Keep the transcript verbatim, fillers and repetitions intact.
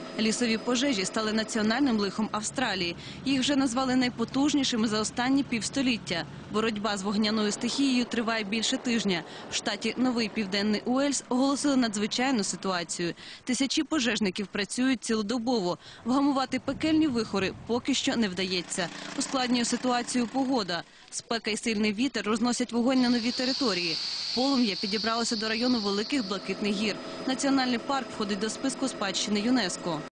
Лісові пожежі стали національним лихом Австралії. Їх вже назвали найпотужнішими за останні півстоліття. Боротьба з вогняною стихією триває більше тижня. В штаті Новий Південний Уельс оголосили надзвичайну ситуацію. Тисячі пожежників працюють цілодобово. Вгамувати пекельні вихори поки що не вдається. Ускладнює ситуацію погода. Спека й сильний вітер розносять вогонь на нові території. Полум'я підібралося до району Великих Блакитних гір. Національний парк входить до списку спадщини ЮНЕСКО.